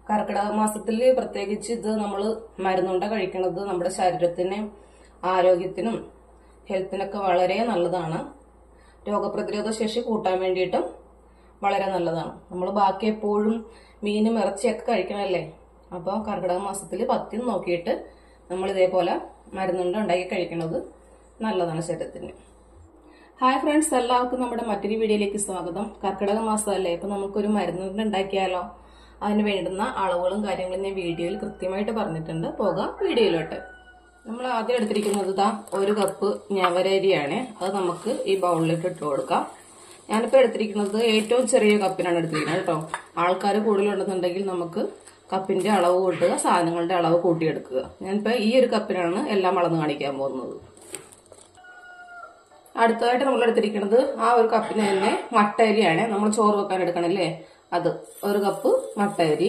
കർക്കിടക മാസത്തിൽ പ്രത്യേകിച്ച് ഇത് നമ്മൾ മരുന്നുണ്ട കഴിക്കുന്നത് നമ്മുടെ ശരീരത്തിന് ആരോഗ്യത്തിനും ഹെൽത്തിനൊക്കെ വളരെ നല്ലതാണ്. രോഗപ്രതിരോധ ശേഷി കൂട്ടാൻ വേണ്ടിയിട്ടും വളരെ നല്ലതാണ്. നമ്മൾ ബാക്കി എപ്പോഴും മീനും ഇറച്ചിയൊക്കെ കഴിക്കണല്ലേ. അപ്പോൾ കർക്കിടക മാസത്തിൽ പഥ്യം നോക്കിയിട്ട് നമ്മൾ ഇതേപോലെ മരുന്നുണ്ട ഉണ്ടാക്കി കഴിക്കുന്നത് നല്ലതാണ് ശരീരത്തിന്. ഹായ് ഫ്രണ്ട്സ്, എല്ലാവർക്കും നമ്മുടെ മറ്റൊരു വീഡിയോയിലേക്ക് സ്വാഗതം. കർക്കിടക മാസമല്ലേ, ഇപ്പൊ നമുക്കൊരു മരുന്നുണ്ട ഉണ്ടാക്കിയാലോ? അതിന് വേണ്ടുന്ന അളവുകളും കാര്യങ്ങളും ഞാൻ വീഡിയോയിൽ കൃത്യമായിട്ട് പറഞ്ഞിട്ടുണ്ട്. പോകാം വീഡിയോയിലോട്ട്. നമ്മൾ ആദ്യം എടുത്തിരിക്കുന്നത് ഒരു കപ്പ് ഞവരരിയാണ്. അത് നമുക്ക് ഈ ബൗളിലേക്ക് ഇട്ട് കൊടുക്കാം. ഞാനിപ്പോൾ എടുത്തിരിക്കുന്നത് ഏറ്റവും ചെറിയ കപ്പിനാണ് എടുത്തിരിക്കുന്നത് കേട്ടോ. ആൾക്കാർ കൂടുതലുണ്ടെന്നുണ്ടെങ്കിൽ നമുക്ക് കപ്പിന്റെ അളവ് കൂട്ടുക, സാധനങ്ങളുടെ അളവ് കൂട്ടിയെടുക്കുക. ഞാനിപ്പോൾ ഈ ഒരു കപ്പിനാണ് എല്ലാം അളന്ന് കാണിക്കാൻ പോകുന്നത്. അടുത്തതായിട്ട് നമ്മൾ എടുത്തിരിക്കുന്നത് ആ ഒരു കപ്പിന് തന്നെ മട്ടരിയാണ്. നമ്മൾ ചോറ് വെക്കാൻ എടുക്കണല്ലേ, അത് ഒരു കപ്പ് മട്ടരി.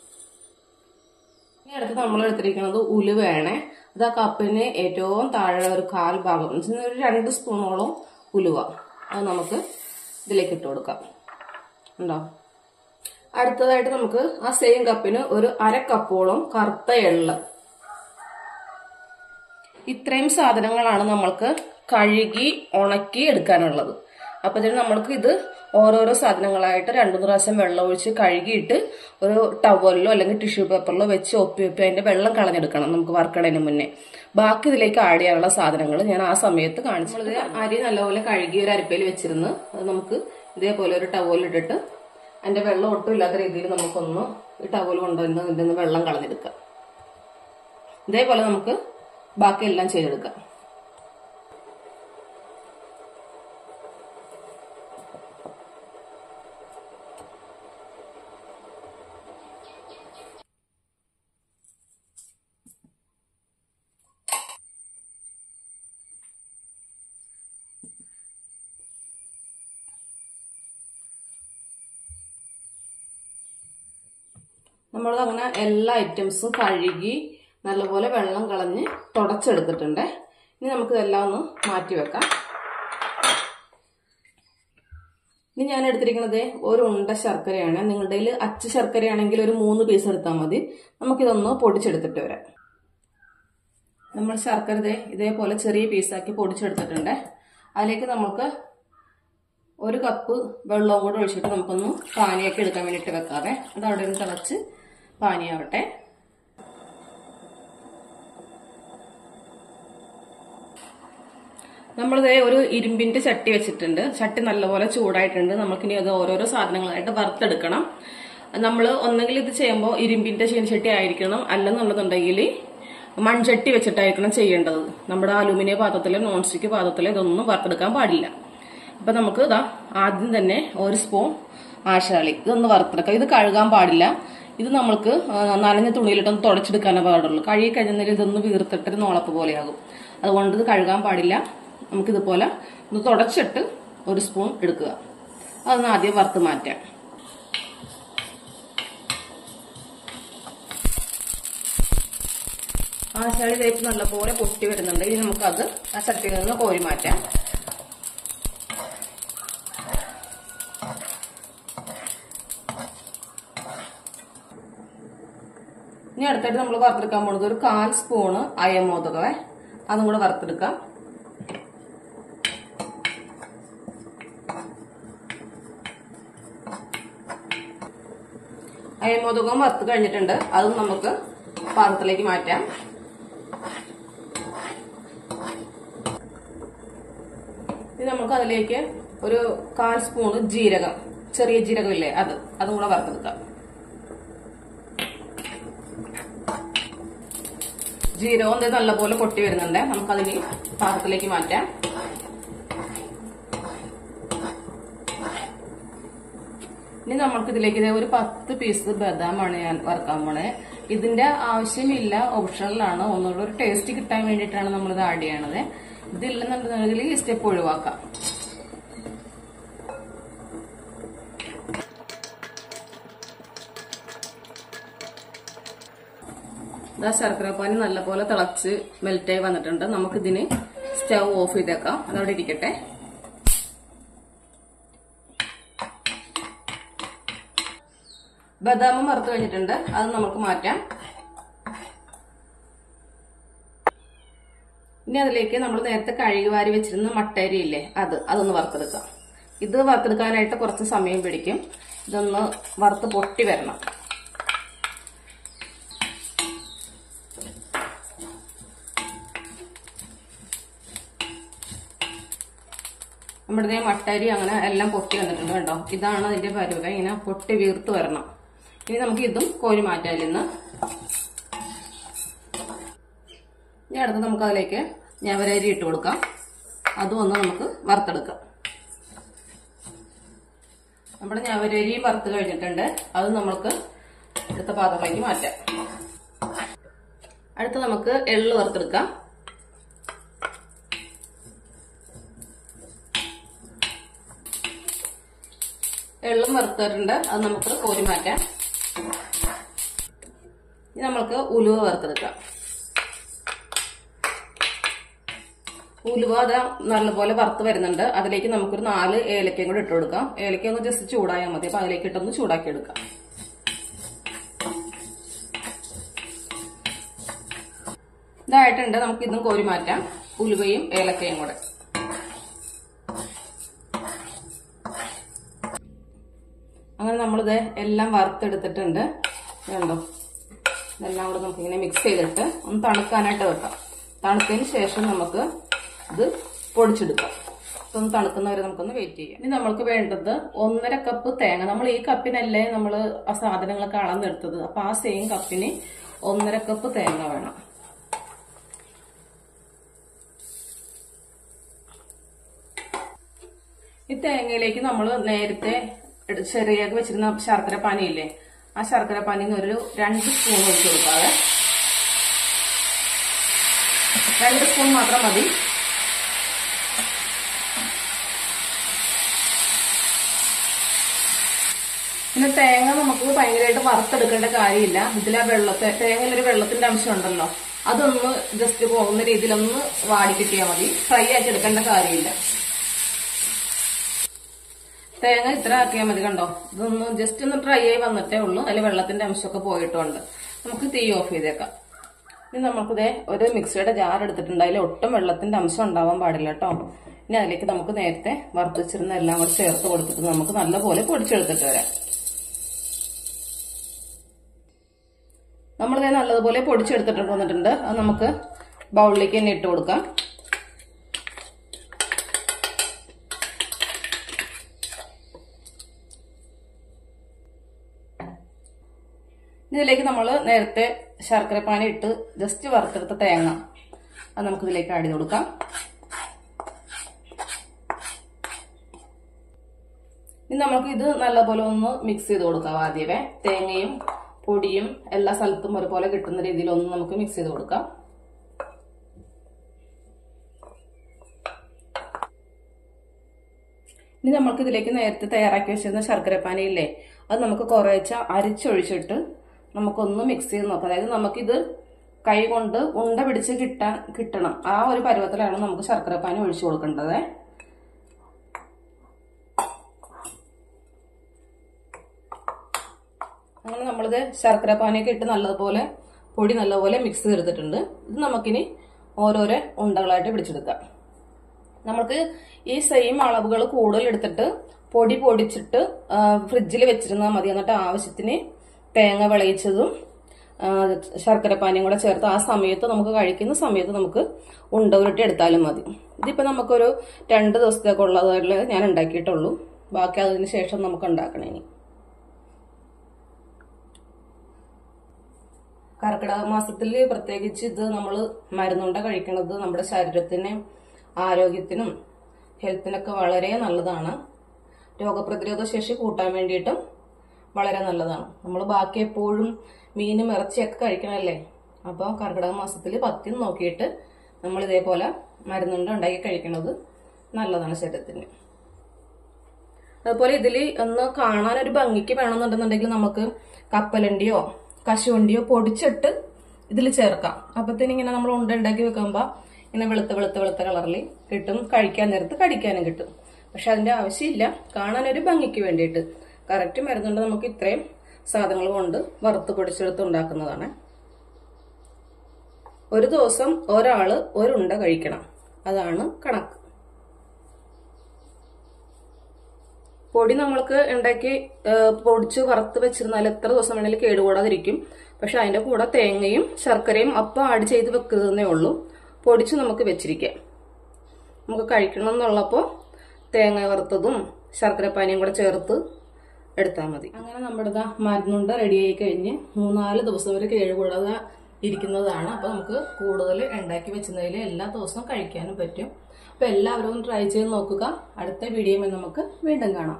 ഇനി അടുത്ത് നമ്മൾ എടുത്തിരിക്കുന്നത് ഉലുവയാണ്. അത് ആ കപ്പിന് ഏറ്റവും താഴെ ഒരു 1/4 ഭാഗം, ഒരു 2 സ്പൂണോളം ഉലുവ. അത് നമുക്ക് ഇതിലേക്ക് ഇട്ട് കൊടുക്കാം. ഉണ്ടോ? അടുത്തതായിട്ട് നമുക്ക് ആ സെയിം കപ്പിന് ഒരു 1/2 കപ്പോളം കറുത്ത എള്ള്. ഇത്രയും സാധനങ്ങളാണ് നമ്മൾക്ക് കഴുകി ഉണക്കി എടുക്കാനുള്ളത്. അപ്പൊ ഇതിന് നമ്മൾക്ക് ഇത് ഓരോരോ സാധനങ്ങളായിട്ട് 2-3 പ്രാവശ്യം വെള്ളം ഒഴിച്ച് കഴുകിയിട്ട് ഒരു ടവലിലോ അല്ലെങ്കിൽ ടിഷ്യൂ പേപ്പറിലോ വെച്ച് ഒപ്പി അതിന്റെ വെള്ളം കളഞ്ഞെടുക്കണം നമുക്ക് വറുക്കണതിന് മുന്നേ. ബാക്കി ഇതിലേക്ക് ആഡ് ചെയ്യാനുള്ള സാധനങ്ങൾ ഞാൻ ആ സമയത്ത് കാണിച്ചു. അരി നല്ലപോലെ കഴുകി ഒരു അരിപ്പയിൽ വെച്ചിരുന്ന് അത് നമുക്ക് ഇതേപോലെ ഒരു ടവലിട്ടിട്ട് അതിന്റെ വെള്ളം ഒട്ടും ഇല്ലാത്ത രീതിയിൽ നമുക്കൊന്ന് ഈ ടവൽ കൊണ്ടുവന്ന് ഇതിൽ നിന്ന് വെള്ളം കളഞ്ഞെടുക്കാം. ഇതേപോലെ നമുക്ക് ബാക്കിയെല്ലാം ചെയ്തെടുക്കാം. നമ്മളത് അങ്ങനെ എല്ലാ ഐറ്റംസും കഴുകി നല്ലപോലെ വെള്ളം കളഞ്ഞ് തുടച്ചെടുത്തിട്ടുണ്ട്. ഇനി നമുക്ക് ഇതെല്ലാം ഒന്ന് മാറ്റി വെക്കാം. ഇനി ഞാൻ എടുത്തിരിക്കുന്നത് ഒരു ഉണ്ട ശർക്കരയാണ്. നിങ്ങളുടെ കയ്യിൽ അച്ച് ശർക്കരയാണെങ്കിൽ ഒരു 3 പീസ് എടുത്താൽ മതി. നമുക്കിതൊന്ന് പൊടിച്ചെടുത്തിട്ട് വരാം. നമ്മൾ ശർക്കര ഇതേപോലെ ചെറിയ പീസാക്കി പൊടിച്ചെടുത്തിട്ടുണ്ട്. അതിലേക്ക് നമുക്ക് 1 കപ്പ് വെള്ളവും കൂടെ ഒഴിച്ചിട്ട് നമുക്കൊന്ന് പാനിയൊക്കെ എടുക്കാൻ വേണ്ടിയിട്ട് വെക്കാതെ അത് അവിടെ നിന്ന് തിളച്ച് പാനിയാവട്ടെ. നമ്മളിത് ഒരു ഇരുമ്പിന്റെ ചട്ടി വെച്ചിട്ടുണ്ട്. ചട്ടി നല്ലപോലെ ചൂടായിട്ടുണ്ട്. നമുക്കിനി അത് ഓരോരോ സാധനങ്ങളായിട്ട് വറുത്തെടുക്കണം. നമ്മൾ ഒന്നെങ്കിൽ ഇത് ചെയ്യുമ്പോൾ ഇരുമ്പിന്റെ ചീനച്ചട്ടി ആയിരിക്കണം, അല്ലെന്നുണ്ടെന്നുണ്ടെങ്കിൽ മൺചട്ടി വെച്ചിട്ടായിരിക്കണം ചെയ്യേണ്ടത്. നമ്മുടെ അലൂമിനിയം പാത്രത്തിലോ നോൺ സ്റ്റിക്ക് പാത്രത്തിലോ ഇതൊന്നും വറുത്തെടുക്കാൻ പാടില്ല. അപ്പൊ നമുക്ക് ആദ്യം തന്നെ 1 സ്പൂൺ ആശാളി ഇതൊന്ന് വറുത്തെടുക്കാം. ഇത് കഴുകാൻ പാടില്ല. ഇത് നമ്മൾക്ക് നനഞ്ഞ തുണിയിലിട്ടൊന്ന് തുടച്ചെടുക്കാനേ പാടുള്ളൂ. കഴുകി കഴിഞ്ഞാൽ ഇതൊന്ന് വീർത്തിട്ടൊരു നോളപ്പ് പോലെയാകും. അതുകൊണ്ട് ഇത് കഴുകാൻ പാടില്ല. നമുക്കിതുപോലെ ഒന്ന് തുടച്ചിട്ട് 1 സ്പൂൺ എടുക്കുക. അതൊന്ന് ആദ്യം വറുത്ത് മാറ്റാം. ആശാളി തേപ്പ് നല്ലപോലെ പൊട്ടി വരുന്നുണ്ട്. ഇനി നമുക്കത് ആ ചട്ടിയിൽ നിന്ന് കോരി മാറ്റാം. ഇനി അടുത്തായിട്ട് നമ്മൾ വറുത്തെടുക്കാൻ പോകുന്നത് ഒരു 1/4 സ്പൂണ് അയമോദകം. അതും കൂടെ വറുത്തെടുക്കാം. അയമോദകം വറുത്ത് കഴിഞ്ഞിട്ടുണ്ട്. അതും നമുക്ക് പാത്രത്തിലേക്ക് മാറ്റാം. ഇനി നമുക്ക് അതിലേക്ക് ഒരു 1/4 സ്പൂണ് ജീരകം, ചെറിയ ജീരകം ഇല്ലേ, അതും കൂടെ വറുത്തെടുക്കാം. ജീരകം നല്ലപോലെ പൊട്ടി വരുന്നുണ്ട്. നമുക്കതിന് പാത്രത്തിലേക്ക് മാറ്റാം. ഇനി നമ്മൾക്ക് ഇതിലേക്ക് ഒരു 10 പീസ് ബദാമാണ് ഞാൻ വറുക്കാൻ പോണേ. ഇതിന്റെ ആവശ്യമില്ല, ഓപ്ഷണലാണ്. ഒന്നുകൂടെ ഒരു ടേസ്റ്റ് കിട്ടാൻ വേണ്ടിയിട്ടാണ് നമ്മളിത് ആഡ് ചെയ്യണത്. ഇതില്ലെന്നുണ്ടെങ്കിൽ ഈ സ്റ്റെപ്പ് ഒഴിവാക്കാം. ശർക്കരപ്പാനി നല്ലപോലെ തിളച്ച് മെൽറ്റായി വന്നിട്ടുണ്ട്. നമുക്കിതിന് സ്റ്റൗ ഓഫ് ചെയ്തേക്കാം. അതവിടെ ഇരിക്കട്ടെ. ബദാമും വറുത്ത് കഴിഞ്ഞിട്ടുണ്ട്, അത് നമുക്ക് മാറ്റാം. ഇനി അതിലേക്ക് നമ്മൾ നേരത്തെ കഴുകി വാരി വെച്ചിരുന്ന മട്ടരി ഇല്ലേ, അതൊന്ന് വറുത്തെടുക്കാം. ഇത് വറുത്തെടുക്കാനായിട്ട് കുറച്ച് സമയം പിടിക്കും. ഇതൊന്ന് വറുത്ത് പൊട്ടി വരണം. നമ്മുടെ മട്ടരി അങ്ങനെ എല്ലാം പൊട്ടി വന്നിട്ടുണ്ട് കേട്ടോ. ഇതാണ് അതിന്റെ പരുവം, ഇങ്ങനെ പൊട്ടി വീർത്ത് വരണം. ഇനി നമുക്ക് ഇതും കോരി മാറ്റാം ഇന്ന്. ഇനി അടുത്ത് നമുക്ക് അതിലേക്ക് ഞവരരി ഇട്ട് കൊടുക്കാം. അതും ഒന്ന് നമുക്ക് വറുത്തെടുക്കാം. നമ്മുടെ ഞവരരി വറുത്ത് കഴിഞ്ഞിട്ടുണ്ട്, അത് നമുക്ക് അടുത്ത പാത്രത്തിലേക്ക് മാറ്റാം. അടുത്ത് നമുക്ക് എള്ള് വറുത്തെടുക്കാം. എള്ളും വറുത്തിട്ടുണ്ട്, അത് നമുക്ക് കോരി മാറ്റാം. ഇനി നമുക്ക് ഉലുവ വറുത്തെടുക്കാം. ഉലുവ അത് നല്ലപോലെ വറുത്ത് വരുന്നുണ്ട്. അതിലേക്ക് നമുക്കൊരു 4 ഏലക്കയും കൂടെ ഇട്ട് കൊടുക്കാം. ഏലക്ക ഒന്ന് ജസ്റ്റ് ചൂടായാൽ മതി. അപ്പൊ അതിലേക്ക് ഇട്ടൊന്ന് ചൂടാക്കി എടുക്കാം. ഇതായിട്ടുണ്ട്, നമുക്ക് ഇതും കോരി മാറ്റാം. ഉലുവയും ഏലക്കയും കൂടെ. അങ്ങനെ നമ്മളിത് എല്ലാം വറുത്തെടുത്തിട്ടുണ്ട്. കണ്ടോ, ഇതെല്ലാം കൂടെ നമുക്കിങ്ങനെ മിക്സ് ചെയ്തിട്ട് ഒന്ന് തണുക്കാനായിട്ട് വെക്കാം. തണുത്തതിന് ശേഷം നമുക്ക് ഇത് പൊടിച്ചെടുക്കാം. ഒന്ന് തണുക്കുന്നവരെ നമുക്കൊന്ന് വെയിറ്റ് ചെയ്യാം. ഇനി നമ്മൾക്ക് വേണ്ടത് 1.5 കപ്പ് തേങ്ങ. നമ്മൾ ഈ കപ്പിനല്ലേ നമ്മൾ ആ സാധനങ്ങളൊക്കെ അളന്നെടുത്തത്. അപ്പൊ ആ സെയിം കപ്പിന് 1.5 കപ്പ് തേങ്ങ വേണം. ഈ തേങ്ങയിലേക്ക് നമ്മൾ നേരത്തെ ചെറിയാക്കി വെച്ചിരുന്ന ശർക്കര പാനിയില്ലേ, ആ ശർക്കര പാനിന്ന് ഒരു 2 സ്പൂൺ ഒഴിച്ചു കൊടുക്കാതെ, 2 സ്പൂൺ മാത്രം മതി. പിന്നെ തേങ്ങ നമുക്ക് ഭയങ്കരമായിട്ട് വറുത്തെടുക്കേണ്ട കാര്യമില്ല. ഇതിലാ തേങ്ങയിലൊരു വെള്ളത്തിന്റെ അംശം ഉണ്ടല്ലോ, അതൊന്ന് ജസ്റ്റ് പോകുന്ന രീതിയിലൊന്ന് വാടി കിട്ടിയാൽ മതി. ഫ്രൈ ആക്കി എടുക്കേണ്ട കാര്യമില്ല. തേങ്ങ ഇത്ര ആക്കിയാൽ മതി. കണ്ടോ, ഇതൊന്ന് ജസ്റ്റ് ഒന്ന് ഡ്രൈ ആയി വന്നിട്ടേ ഉള്ളൂ. അതിൽ വെള്ളത്തിന്റെ അംശമൊക്കെ പോയിട്ടുണ്ട്. നമുക്ക് തീ ഓഫ് ചെയ്തേക്കാം. ഇനി നമുക്കിതേ ഒരു മിക്സിയുടെ ജാർ എടുത്തിട്ടുണ്ട്. അതിൽ ഒട്ടും വെള്ളത്തിന്റെ അംശം ഉണ്ടാവാൻ പാടില്ല കേട്ടോ. ഇനി അതിലേക്ക് നമുക്ക് നേരത്തെ വറുത്ത് വെച്ചിരുന്ന എല്ലാം കൂടെ ചേർത്ത് കൊടുത്തിട്ട് നമുക്ക് നല്ലപോലെ പൊടിച്ചെടുത്തിട്ട് വരാം. നമ്മളിതേ നല്ലതുപോലെ പൊടിച്ചെടുത്തിട്ട് വന്നിട്ടുണ്ട്. അത് നമുക്ക് ബൗളിലേക്ക് തന്നെ ഇട്ട് കൊടുക്കാം. ഇതിലേക്ക് നമ്മൾ നേരത്തെ ശർക്കര പാനി ഇട്ട് ജസ്റ്റ് വറുത്തെടുത്ത തേങ്ങ അത് നമുക്കിതിലേക്ക് ആഡ് ചെയ്ത് കൊടുക്കാം. ഇനി നമുക്ക് ഇത് നല്ലപോലെ ഒന്ന് മിക്സ് ചെയ്ത് കൊടുക്കാം. ആദ്യമേ തേങ്ങയും പൊടിയും എല്ലാ സ്ഥലത്തും ഒരുപോലെ കിട്ടുന്ന രീതിയിൽ ഒന്ന് നമുക്ക് മിക്സ് ചെയ്ത് കൊടുക്കാം. ഇനി നമുക്ക് ഇതിലേക്ക് നേരത്തെ തയ്യാറാക്കി വെച്ചിരുന്ന ശർക്കര പാനി ഇല്ലേ, അത് നമുക്ക് കുറേശ്ശെ അരിച്ചൊഴിച്ചിട്ട് നമുക്കൊന്ന് മിക്സ് ചെയ്ത് നോക്കാം. അതായത് നമുക്കിത് കൈ കൊണ്ട് ഉണ്ട പിടിച്ച് കിട്ടണം. ആ ഒരു പരുവത്തിലാണ് നമുക്ക് ശർക്കര പാനി ഒഴിച്ചു കൊടുക്കേണ്ടത്. അങ്ങനെ നമ്മളിത് ശർക്കര പാനിയൊക്കെ ഇട്ട് നല്ലതുപോലെ പൊടി നല്ലപോലെ മിക്സ് ചെയ്തെടുത്തിട്ടുണ്ട്. ഇത് നമുക്കിനി ഓരോരോ ഉണ്ടകളായിട്ട് പിടിച്ചെടുക്കാം. നമുക്ക് ഈ സെയിം അളവുകൾ കൂടുതൽ എടുത്തിട്ട് പൊടി പൊടിച്ചിട്ട് ഫ്രിഡ്ജിൽ വെച്ചിരുന്നാൽ മതി. എന്നിട്ട് ആവശ്യത്തിന് തേങ്ങ വിളയിച്ചതും ശർക്കര പാനിയും കൂടെ ചേർത്ത് ആ സമയത്ത് നമുക്ക് കഴിക്കുന്ന സമയത്ത് നമുക്ക് ഉണ്ട ഉരുട്ടി എടുത്താലും മതി. ഇതിപ്പോ നമുക്കൊരു 2 ദിവസത്തേക്കുള്ളതായിട്ട് ഞാൻ ഉണ്ടാക്കിയിട്ടുള്ളൂ. ബാക്കി അതിന് ശേഷം നമുക്ക് ഉണ്ടാക്കണം. ഇനി കർക്കിടക മാസത്തിൽ പ്രത്യേകിച്ച് ഇത് നമ്മൾ മരുന്നുണ്ട കഴിക്കുന്നത് നമ്മുടെ ശരീരത്തിന് ആരോഗ്യത്തിനും ഹെൽത്തിനൊക്കെ വളരെ നല്ലതാണ്. രോഗപ്രതിരോധ ശേഷി കൂട്ടാൻ വേണ്ടിയിട്ടും വളരെ നല്ലതാണ്. നമ്മൾ ബാക്കി എപ്പോഴും മീനും ഇറച്ചിയൊക്കെ കഴിക്കണല്ലേ. അപ്പോൾ കർക്കിടക മാസത്തിൽ പഥ്യം നോക്കിയിട്ട് നമ്മൾ ഇതേപോലെ മരുന്നുണ്ട ഉണ്ടാക്കി കഴിക്കുന്നത് നല്ലതാണ് ശരീരത്തിന്. അതുപോലെ ഇതിൽ ഒന്ന് കാണാനൊരു ഭംഗിക്ക് വേണമെന്നുണ്ടെന്നുണ്ടെങ്കിൽ നമുക്ക് കപ്പലണ്ടിയോ കശുവണ്ടിയോ പൊടിച്ചിട്ട് ഇതിൽ ചേർക്കാം. അപ്പത്തേനും ഇങ്ങനെ നമ്മൾ ഉണ്ട ഉണ്ടാക്കി വെക്കുമ്പോൾ ഇങ്ങനെ വെളുത്ത കളറിൽ കിട്ടും. കഴിക്കാൻ നേരത്ത് കടിക്കാനും കിട്ടും. പക്ഷെ അതിന്റെ ആവശ്യമില്ല. കാണാനൊരു ഭംഗിക്ക് വേണ്ടിയിട്ട് കറക്റ്റ് മരുന്നുണ്ട് നമുക്ക് ഇത്രയും സാധനങ്ങൾ കൊണ്ട് വറുത്ത് പൊടിച്ചെടുത്ത് ഉണ്ടാക്കുന്നതാണ്. ഒരു ദിവസം ഒരാള് ഒരുണ്ട കഴിക്കണം, അതാണ് കണക്ക്. പൊടി നമ്മൾക്ക് ഉണ്ടാക്കി പൊടിച്ച് വറുത്ത് വെച്ചിരുന്നാൽ എത്ര ദിവസം വേണമെങ്കിലും കേടുകൂടാതിരിക്കും. പക്ഷെ അതിന്റെ കൂടെ തേങ്ങയും ശർക്കരയും അപ്പം ആഡ് ചെയ്ത് വെക്കുന്നതേ ഉള്ളൂ. പൊടിച്ച് നമുക്ക് വെച്ചിരിക്കാം. നമുക്ക് കഴിക്കണം എന്നുള്ളപ്പോൾ തേങ്ങ വറുത്തതും ശർക്കരപ്പാനിയും കൂടെ ചേർത്ത് എടുത്താൽ മതി. അങ്ങനെ നമ്മുടെ മരുന്നുണ്ട റെഡിയായി കഴിഞ്ഞ് 3-4 ദിവസം വരെ കേടുകൂടാതെ ഇരിക്കുന്നതാണ്. അപ്പൊ നമുക്ക് കൂടുതൽ ഉണ്ടാക്കി വെച്ചതിൽ എല്ലാ ദിവസവും കഴിക്കാനും പറ്റും. അപ്പൊ എല്ലാവരും ട്രൈ ചെയ്ത് നോക്കുക. അടുത്ത വീഡിയോയിൽ നമുക്ക് വീണ്ടും കാണാം.